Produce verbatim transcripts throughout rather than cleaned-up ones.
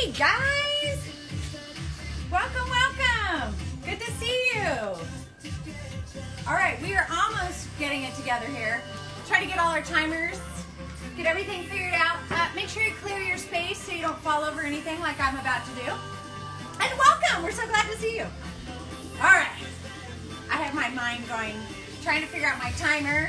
Hey guys! Welcome, welcome! Good to see you! Alright, we are almost getting it together here. Try to get all our timers, get everything figured out. Uh, make sure you clear your space so you don't fall over anything like I'm about to do. And welcome! We're so glad to see you. Alright, I have my mind going, trying to figure out my timer.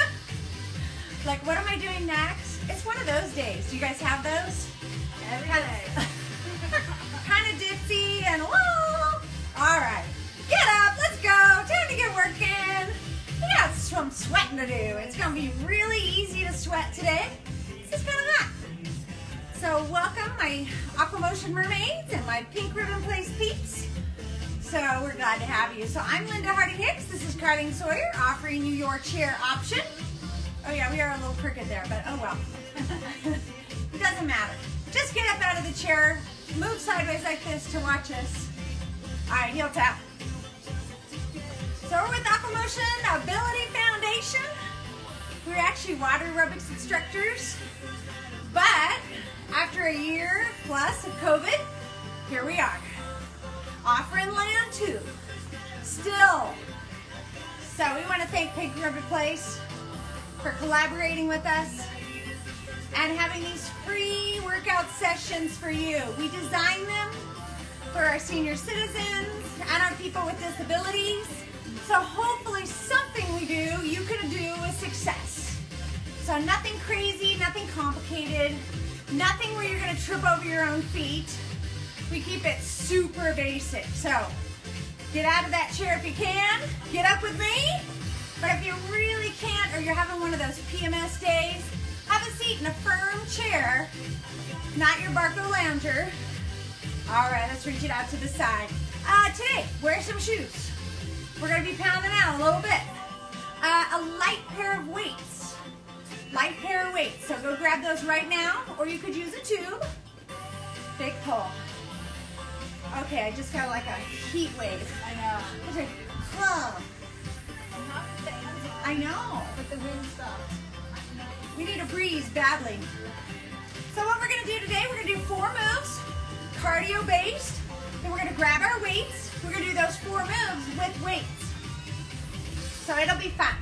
Like, what am I doing next? It's one of those days. Do you guys have those? Every day. Kind of ditzy and whoa. All right, get up, let's go. Time to get working. We got some sweating to do. It's gonna be really easy to sweat today. This is kind of hot. So welcome my Aquamotion mermaids and my pink ribbon place peeps. So we're glad to have you. So I'm Linda Hardy Hicks. This is Carlene Sawyer offering you your chair option. Oh yeah, we are a little crooked there, but oh well. It doesn't matter. Just get up out of the chair, move sideways like this to watch us. All right, heel tap. So we're with Aquamotion Ability Foundation. We're actually water aerobics instructors, but after a year plus of COVID, here we are, offering land too, still. So we want to thank Pink Ribbon Place for collaborating with us and having these free workout sessions for you. We designed them for our senior citizens and our people with disabilities. So hopefully something we do, you can do a success. So nothing crazy, nothing complicated, nothing where you're gonna trip over your own feet. We keep it super basic. So get out of that chair if you can, get up with me. But if you really can't, or you're having one of those P M S days, have a seat in a firm chair, not your Barco lounger. All right, let's reach it out to the side. Uh, today, wear some shoes. We're gonna be pounding out a little bit. Uh, a light pair of weights. Light pair of weights, so go grab those right now, or you could use a tube. Big pull. Okay, I just got like a heat wave. I know. It's like, huh. I'm not fancy, I know. but the wind stopped. We need a breeze badly. So what we're gonna do today, we're gonna do four moves, cardio based. Then we're gonna grab our weights. We're gonna do those four moves with weights. So it'll be fun.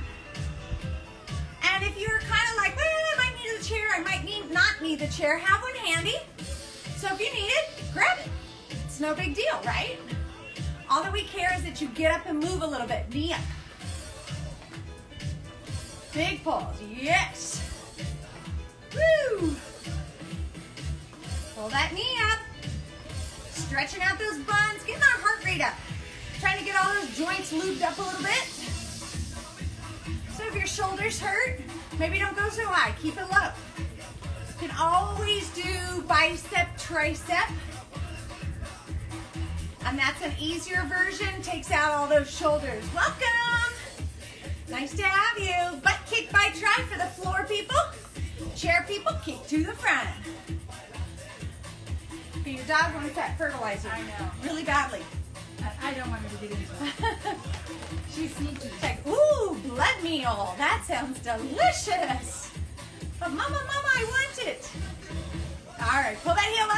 And if you're kind of like, well, I might need a chair, I might need not need the chair, have one handy. So if you need it, grab it. It's no big deal, right? All that we care is that you get up and move a little bit, knee up. Big pulls, yes. Woo! Pull that knee up. Stretching out those buns, getting our heart rate up. Trying to get all those joints lubed up a little bit. So if your shoulders hurt, maybe don't go so high, keep it low. You can always do bicep, tricep. And that's an easier version, takes out all those shoulders. Welcome! Nice to have you. Butt kick by try for the floor people. Chair people, kick to the front. Okay, your dog wants that fertilizer. I know. Really badly. I, I don't want her to get into it. She's sneaky. She's like, ooh, blood meal. That sounds delicious. But mama, mama, I want it. All right, pull that heel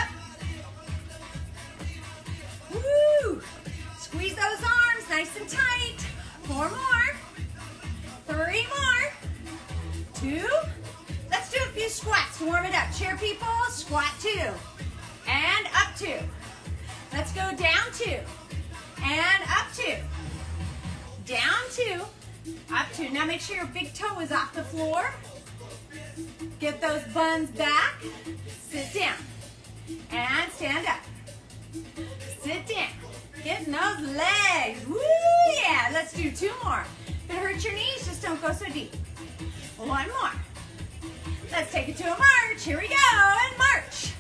up. Woo! Squeeze those arms nice and tight. Four more. Three more. Two. Let's do a few squats to warm it up. Chair people, squat two. And up two. Let's go down two. And up two. Down two. Up two. Now make sure your big toe is off the floor. Get those buns back. Sit down. And stand up. Sit down. Getting those legs. Woo, yeah. Let's do two more. If it hurts your knees, just don't go so deep. One more. Let's take it to a march. Here we go. And march.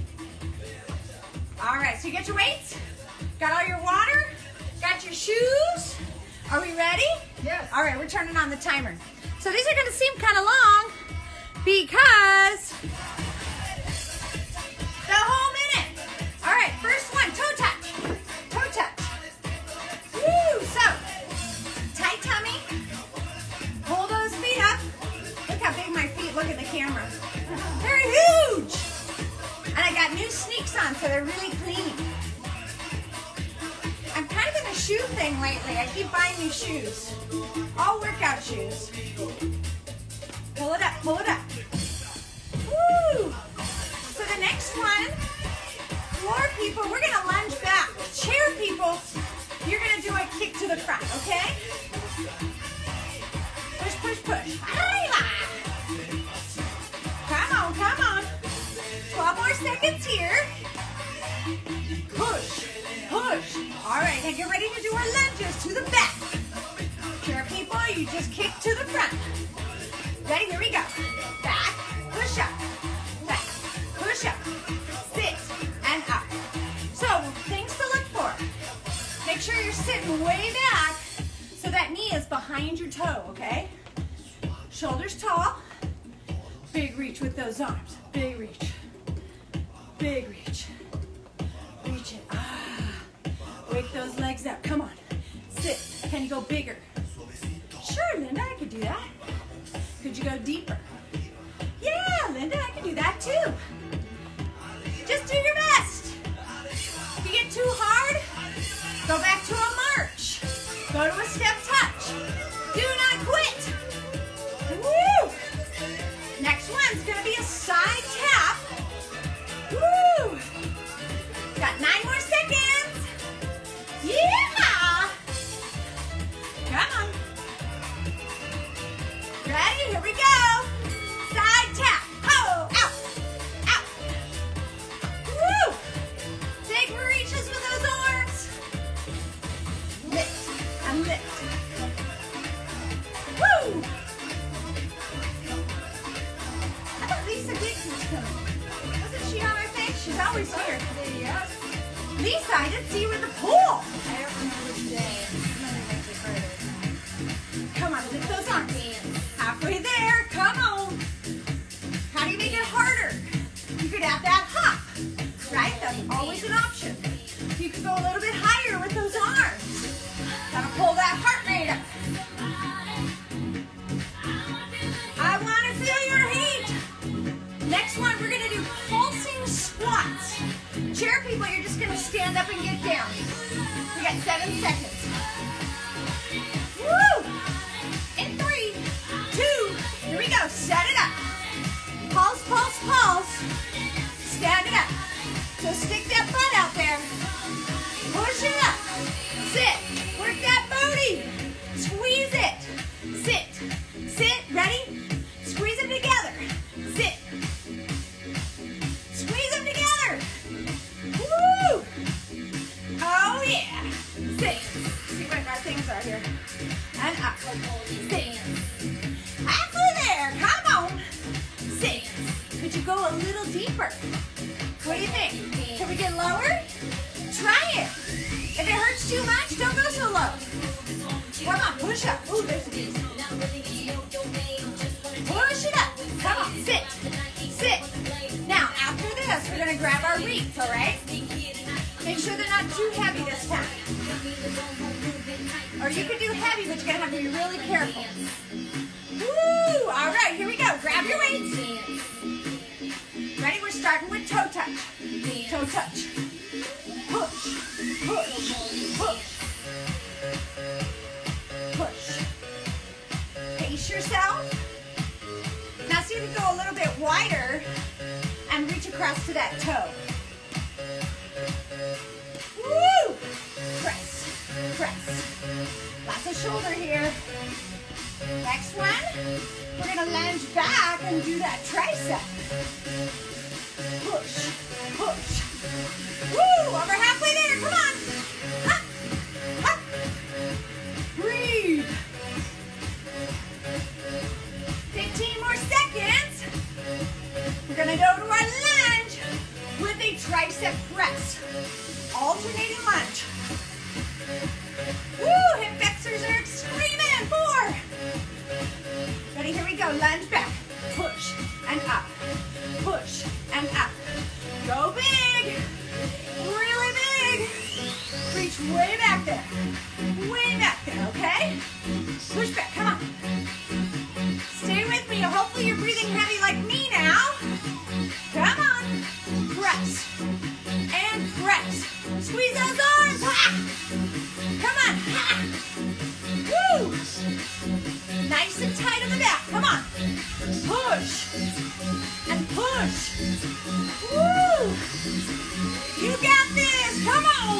All right, so you got your weights? Got all your water? Got your shoes? Are we ready? Yes. All right, we're turning on the timer. So these are going to seem kind of long because the whole minute. All right, first one, toe touch. Toe touch. Woo, so tight tummy. Pull those feet up. Look how big my feet look at the camera. They're huge. And I got new sneaks socks on so they're really clean. I'm kind of in a shoe thing lately. I keep buying new shoes. All workout shoes. Pull it up, pull it up. Woo! So the next one, floor people, we're gonna lunge back. Chair people, you're gonna do a kick to the front, okay? Push, push, push. Come on, come on. twelve more seconds here. Push, push. All right, and get ready to do our lunges to the back. Chair people, you just kick to the front. Ready, here we go. Back, push up, back, push up, sit, and up. So, things to look for. Make sure you're sitting way back so that knee is behind your toe, okay? Shoulders tall. Big reach with those arms. Big reach. Big reach. Reach it. Ah. Wake those legs up. Come on. Sit. Can you go bigger? Sure, Linda, I could do that. Could you go deeper? Yeah, Linda, I can do that too. Just do your best. If you get too hard, go back to a march. Go to a step touch. Do not quit. Woo! Next one's gonna be a side tap. Woo! Got nine more seconds. Yeah! Come on. Ready? Here we go. Side tap. Oh, out, out. Woo! Big reaches with those arms. Lift and lift. Woo! I thought Lisa Dixon was coming. Wasn't she on our thing? She's always here. Yes. Lisa, I didn't see you in the pool. I don't remember which day. Monday, Wednesday, Friday. Come on, lift those arms. Halfway there, come on. How do you make it harder? You could have that hop, right? That's always an option. You could go a little bit higher with those arms. Gotta pull that heart rate up. I wanna feel your heat. Next one, we're gonna do pulsing squats. Chair people, you're just gonna stand up and get down. We got seven seconds. Woo! In three, two, here we go. Set it up. Pulse, pulse, pulse. Stand it up. So stick that butt out there. Push it up. Sit. Work that booty. Squeeze it. Sit. Sit. Ready? Squeeze them together. Sit. Squeeze them together. Woo! Oh yeah. Sit. See what our things are here. And up. Sit. Halfway there. Come on. Sit. Could you go a little deeper? What do you think? Can we get lower? Try it. If it hurts too much, don't go so low. Come on, push up. Ooh, there's a piece. Push it up. Come on, sit. Sit. Now, after this, we're going to grab our wreaths, all right? Make sure they're not too heavy this time. Or you could do heavy, but you're going to have to be really careful. Woo! All right, here we go. Grab your weights. Ready? We're starting with toe touch. Toe touch. Push. Push. Push. Push. Pace yourself. Now see if you go a little bit wider and reach across to that toe. Woo! Press. Press. Lots of shoulder here. Next one, we're gonna lunge back and do that tricep. Push, push. Woo! Over halfway there, come on. Up, up. Breathe. fifteen more seconds. We're gonna go to our lunge with a tricep press. Alternating lunge. Woo! Hip flexors are screaming. Four. Ready? Here we go. Lunge back. Push and up. Push and up. Go big. Really big. Reach way back there. Way back there, okay? Push back. Come on. Stay with me. Hopefully you're breathing heavy like me now. Come on. Press. push. Woo! You got this. Come on.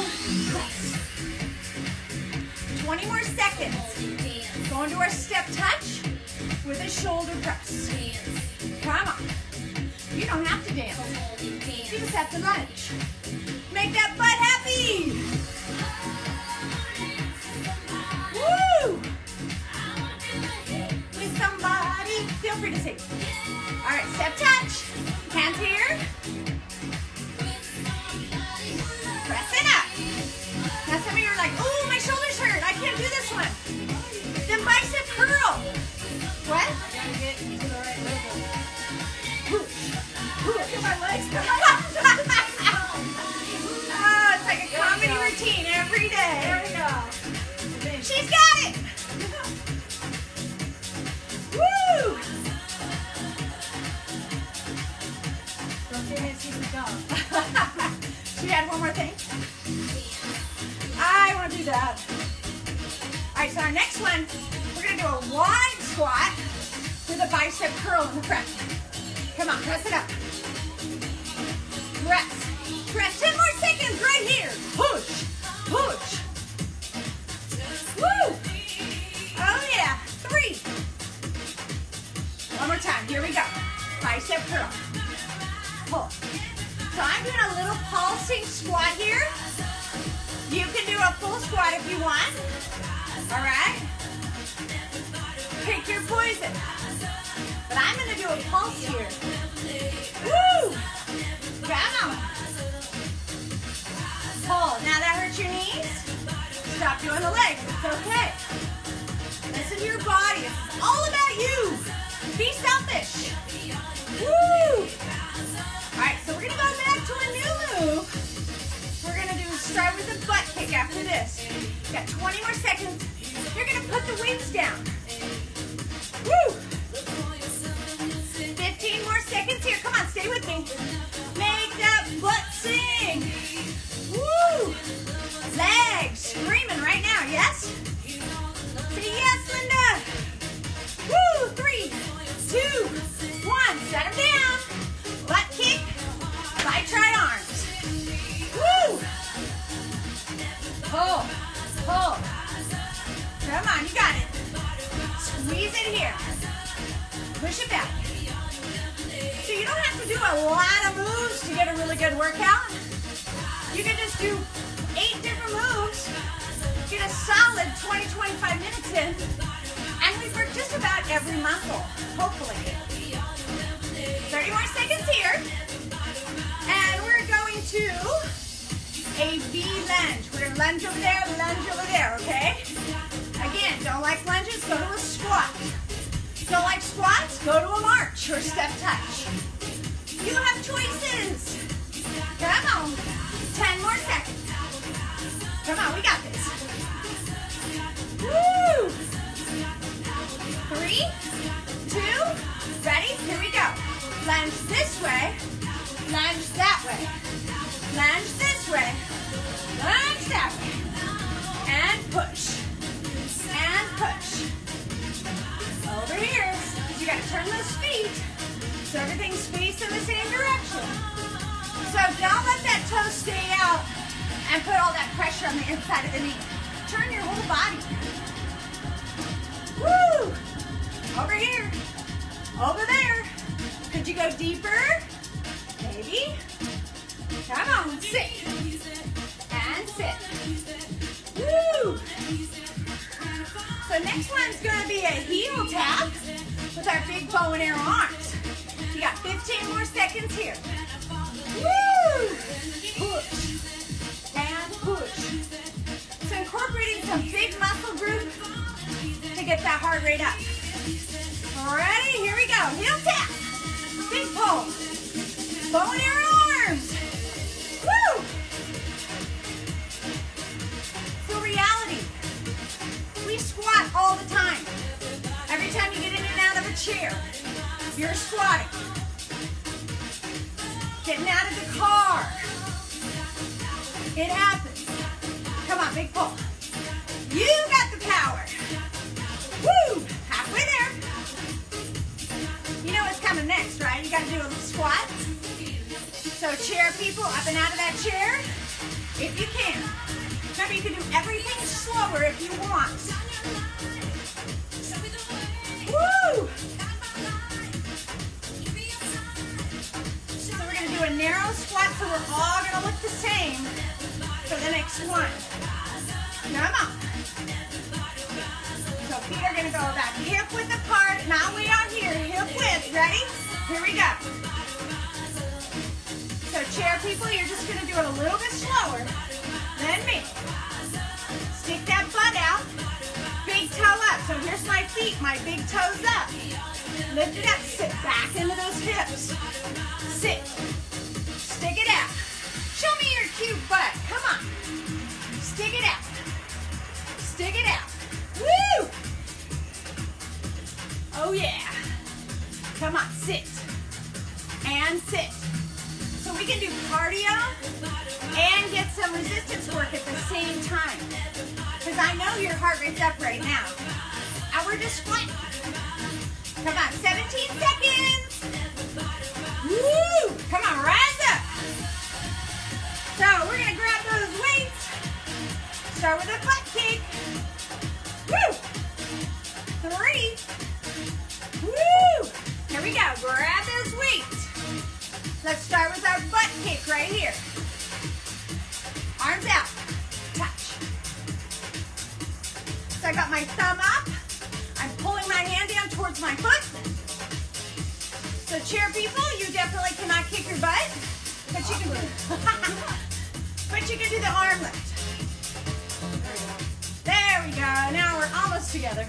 twenty more seconds. Go into our step touch with a shoulder press. Come on. You don't have to dance. You just have to lunge. Make that butt happy. Woo! With somebody. Feel free to sing. All right, step touch. Hands here. Press it up. Now some of you are like, oh, my shoulders hurt. I can't do this one. Then bicep curl. What? Look at my legs. Oh, it's like a comedy routine every day. There we go. She's got it. Woo! Don't give me a secret dog. Should we add one more thing? I want to do that. All right, so our next one, we're going to do a wide squat with a bicep curl in the front. Come on, press it up. Press. Press. ten more seconds right here. Push. Push. Woo! Oh, yeah. Three. One more time. Here we go. Bicep curl. Pull. So I'm doing a little pulsing squat here. You can do a full squat if you want. All right? Pick your poison. But I'm going to do a pulse here. Woo! Come on. Pull. Now that hurts your knees? Stop doing the legs. It's okay. Listen to your body. It's all about you. Be selfish. Woo! All right, so we're going to go back to a new move. We're going to do start with a butt kick after this. Got twenty more seconds. You're going to put the wings down. Woo! fifteen more seconds here. Come on, stay with me. Make that butt sing. Woo! Legs screaming right now, yes? Say yes, Linda. Woo! Three, two, one. Set them down. Butt kick. By tri arms. Woo! Pull. Pull. Come on, you got it. Squeeze it here. Push it back. So you don't have to do a lot of moves to get a really good workout. You can just do eight different moves, get a solid twenty to twenty-five minutes in, and we've worked just about every muscle, hopefully. thirty more seconds here. And we're going to a V lunge. We're going to lunge over there, lunge over there, okay? Again, don't like lunges, go to a squat. Don't like squats, go to a march or step touch. You have choices. Come on. ten more seconds. Come on, we got this. Woo! Three, two, ready? Here we go. Lunge this way, lunge that way. Lunge this way, lunge that way. And push. And push. Over here. You gotta turn those feet so everything's facing the same direction. So don't let that toe stay out and put all that pressure on the inside of the knee. Turn your whole body. Woo! Over here. Over there. Could you go deeper? Maybe. Come on, sit. And sit. Woo! So next one's going to be a heel tap with our big bow and arrow arms. You got fifteen more seconds here. Woo! Push. And push. So incorporating some big muscle group to get that heart rate up. Ready? Here we go. Heel tap. Big pull. Bow and arrow arms. Woo! So reality. We squat all the time. Every time you get in and out of a chair, you're squatting. Getting out of the car. It happens. Come on, big pull. You got the power. Woo! Halfway there. You know what's coming kind of next, right? You got to do a squat. So chair people, up and out of that chair, if you can. Remember, you can do everything slower if you want. Woo! So we're going to do a narrow squat, so we're all going to look the same for the next one. Come on. So feet are going to go about hip width apart, not way out here, hip width. Ready? Here we go. So chair people, you're just going to do it a little bit slower than me. Stick that butt out. Big toe up. So here's my feet, my big toes up. Lift it up, sit back into those hips. Sit. Stick it out. Show me your cute butt. Come on. Stick it out. Stick it out. Woo! Oh yeah. Come on, sit. And sit. So we can do cardio and get some resistance work at the same time. Because I know your heart rate's up right now. And we're just squatting. Come on, seventeen seconds. Woo! Come on, rise up. So we're going to grab those weights. Start with a butt kick. Woo! Three. Woo! Here we go. Grab those weights. Let's start with our butt kick right here. Arms out. Touch. So I got my thumb up. I'm pulling my hand down towards my foot. So chair people, you definitely cannot kick your butt, but you can do, but you can do the arm lift. There we go. Now we're almost together.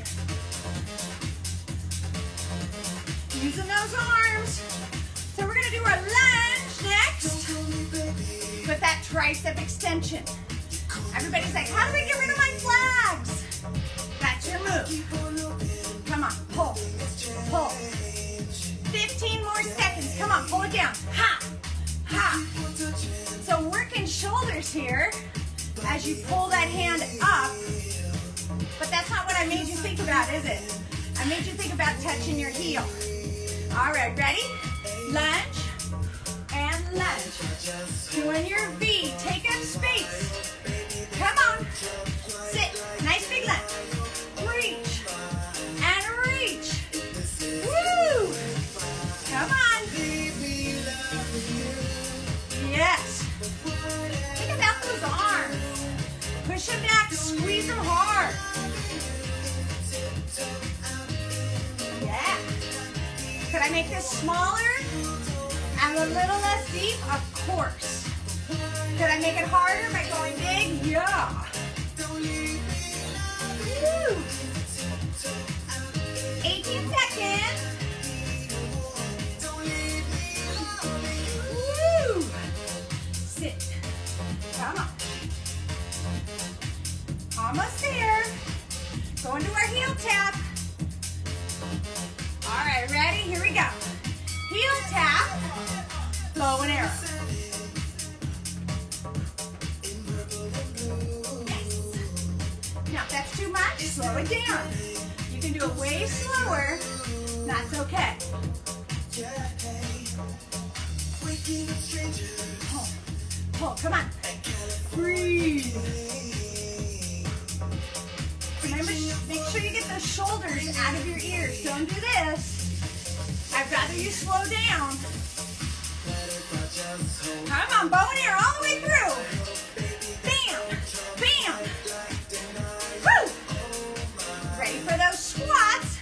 Using those arms. So we're gonna do our lunge next with that tricep extension. Everybody's like, how do I get rid of my flags? That's your move. Come on, pull, pull. fifteen more seconds. Come on, pull it down. Ha, ha. So working shoulders here as you pull that hand up. But that's not what I made you think about, is it? I made you think about touching your heel. All right, ready? Lunge and lunge. Doing your V. Take up space. Come on. Sit. Nice big lunge. Reach. And reach. Woo! Come on. Yes. Think about those arms. Push them back. Squeeze them hard. Yeah. Could I make this smaller and a little less deep? Of course. Could I make it harder by going big? Yeah. Woo. eighteen seconds. Woo. Sit. Come on. Almost there. Going to our heel tap. All right, ready? Here we go. Heel tap, bow and arrow. Yes. Now, if that's too much, slow it down. You can do it way slower. That's okay. Pull, pull, come on. Breathe. Remember, make sure you get those shoulders out of your ears. Don't do this. I'd rather you slow down. Come on, bow and arrow all the way through. Bam, bam. Woo! Ready for those squats.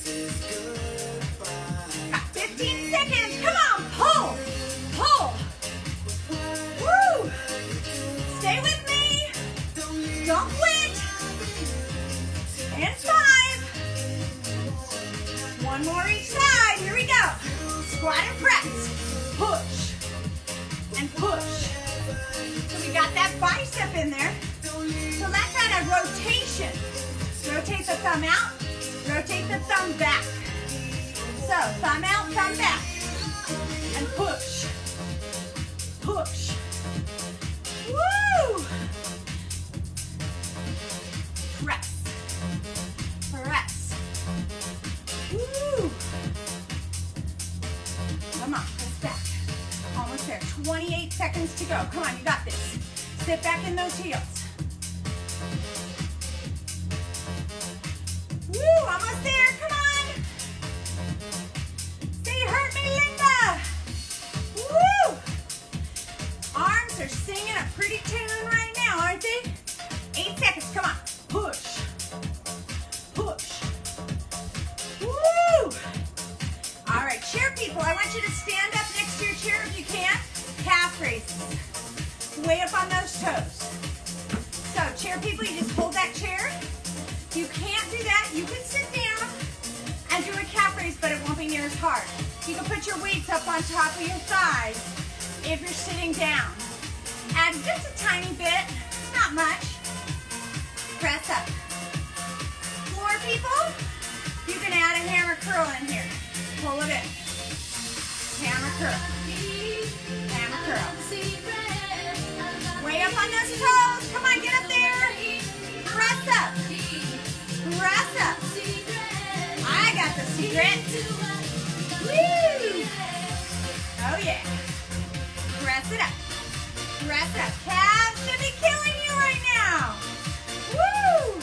Got fifteen seconds. Come on, pull, pull. Woo! Stay with me. Don't quit. And five. One more each side. Here we go. Squat and press. Push. And push. So we got that bicep in there. So let's add a rotation. Rotate the thumb out. Rotate the thumb back. So thumb out, thumb back. And push. Push. Woo! Press. Press. Woo! twenty-eight seconds to go. Come on, you got this. Sit back in those heels. Woo, almost there, come on. Say, hurt me, Linda. Woo. Arms are singing a pretty tune right now, aren't they? Eight seconds, come on. Push, push. Woo. All right, chair people, I want you to stand up next to your chair if you can. Calf raises. Way up on those toes. So, chair people, you just hold that chair. If you can't do that, you can sit down and do a calf raise, but it won't be near as hard. You can put your weights up on top of your thighs if you're sitting down. Add just a tiny bit, not much. Press up. More people, you can add a hammer curl in here. Pull it in. Hammer curl. Hammer curl. Way up on those toes. Come on, get up there. Press up. Press up. I got the secret. Woo! Oh yeah. Press it up. Press up. Calves should be killing you right now. Woo!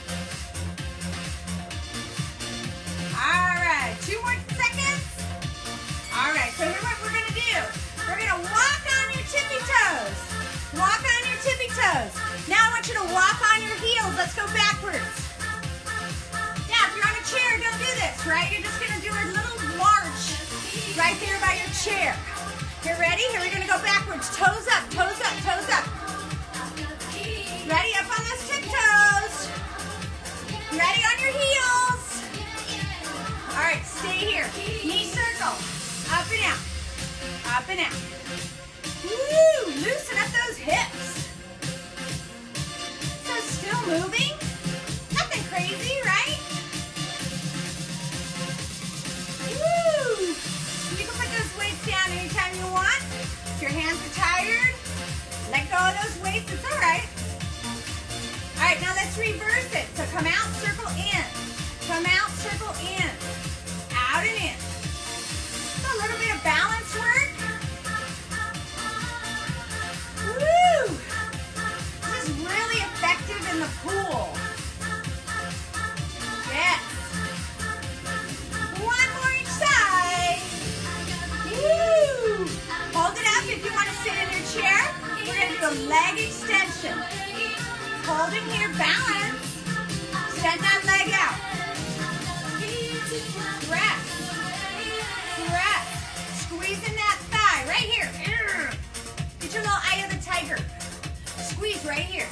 All right, two more seconds. All right, so here's what we're gonna do. We're gonna walk on your tippy toes. Walk on your tippy toes. Now I want you to walk on your heels. Let's go backwards. Now, if you're on a chair, don't do this, right? You're just gonna do a little march right there by your chair. You ready? Here we're gonna go backwards. Toes up, toes up, toes up. Ready? Up on those tiptoes. Ready on your heels. All right, stay here. Knee circle. Up and out. Up and out. Woo! Loosen up those hips. So still moving. Nothing crazy, right? Woo! You can put those weights down anytime you want. If your hands are tired, let go of those weights. It's all right. All right, now let's reverse it. So come out, circle in. Come out, circle in. Out and in. So a little bit of balance work. Woo! This is really effective in the pool. Yes. One more each side. Woo! Hold it up if you want to sit in your chair. We're going to do a leg extension. Hold it here, balance. Send that leg out. Press. Press. Squeeze in that thigh right here. Get your little eye of the tiger. Squeeze right here.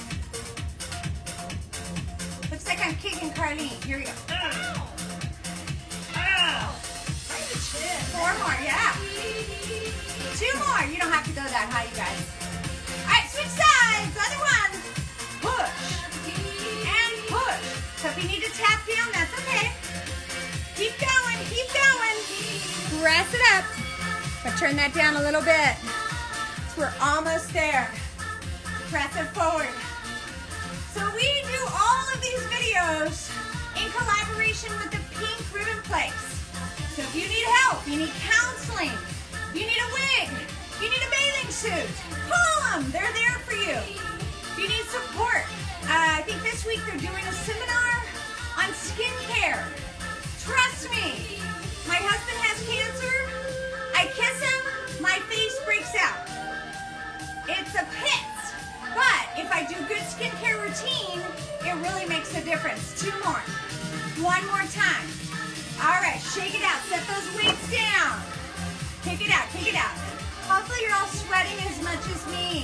Looks like I'm kicking Carlene. Here we go. Ow. Ow. Four more, yeah. Two more. You don't have to go that high, you guys. All right, switch sides. Other one. Push. And push. So if you need to tap down, that's okay. Keep going, keep going. Press it up. But turn that down a little bit. So we're almost there. Press it forward. So we do all of these videos in collaboration with the Pink Ribbon Place. So if you need help, you need counseling, you need a wig, you need a bathing suit, call them. They're there for you. If you need support, uh, I think this week they're doing a seminar on skincare. Trust me, my husband has cancer. I kiss him, my face breaks out. It's a pit. But if I do good skincare routine, it really makes a difference. Two more. One more time. All right, shake it out. Set those weights down. Kick it out, kick it out. Hopefully you're all sweating as much as me.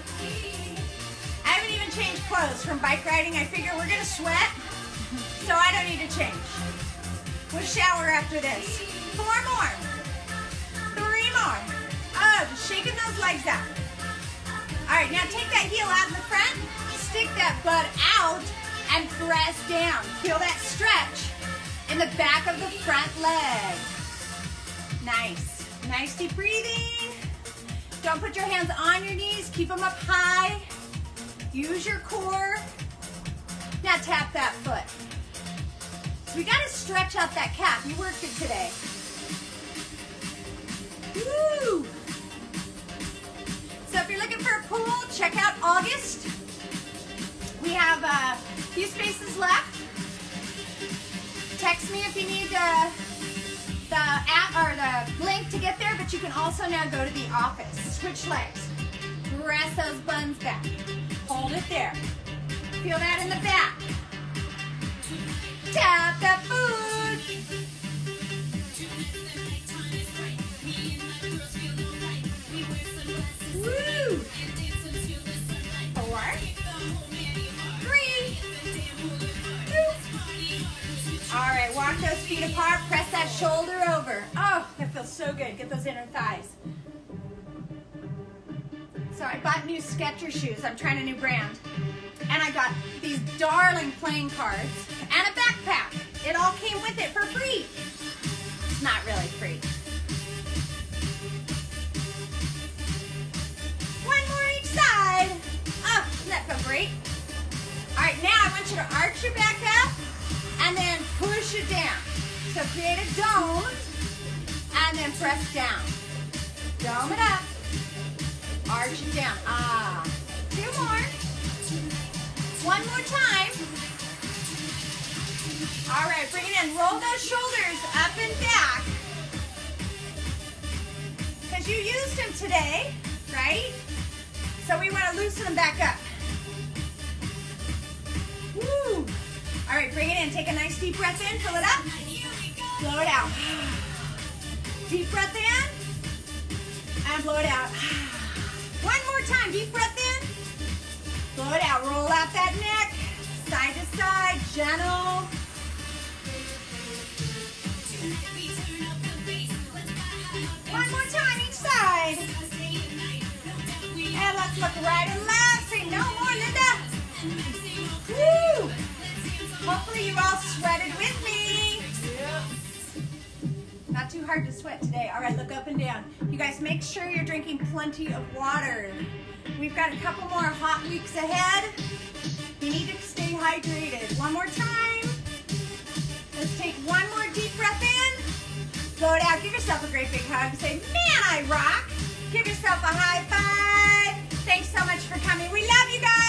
I haven't even changed clothes from bike riding. I figure we're gonna sweat, so I don't need to change. We'll shower after this. Four more. Three more. Oh, just shaking those legs out. All right, now take that heel out in the front, stick that butt out, and press down. Feel that stretch in the back of the front leg. Nice. Nice deep breathing. Don't put your hands on your knees. Keep them up high. Use your core. Now tap that foot. So we got to stretch out that calf. You worked it today. Woo! check out August. We have a few spaces left. Text me if you need the, the app or the link to get there, but you can also now go to the office. Switch legs. Press those buns back. Hold it there. Feel that in the back. Tap that food. Woo! Four. Three. Two. All right, walk those feet apart. Press that shoulder over. Oh, that feels so good. Get those inner thighs. So I bought new Skechers shoes. I'm trying a new brand. And I got these darling playing cards and a backpack. It all came with it for free. It's not really free. One more each side. Oh, doesn't that feel great? All right, now I want you to arch your back up and then push it down. So create a dome and then press down. Dome it up. Arch it down. Ah. Two more. One more time. All right, bring it in. Roll those shoulders up and back. Because you used them today, right? So we want to loosen them back up. Woo. All right, bring it in. Take a nice deep breath in. Fill it up. Blow it out. Deep breath in. And blow it out. One more time. Deep breath in. Blow it out. Roll out that neck. Side to side. Gentle. One more time each side. And let's look right and left. Say no more, Linda. Woo! Hopefully you all sweated with me. Not too hard to sweat today. All right, look up and down. You guys make sure you're drinking plenty of water. We've got a couple more hot weeks ahead. You need to stay hydrated. One more time. Let's take one more deep breath in. Blow it out. Give yourself a great big hug. Say, man, I rock. Give yourself a high five. Thanks so much for coming. We love you guys.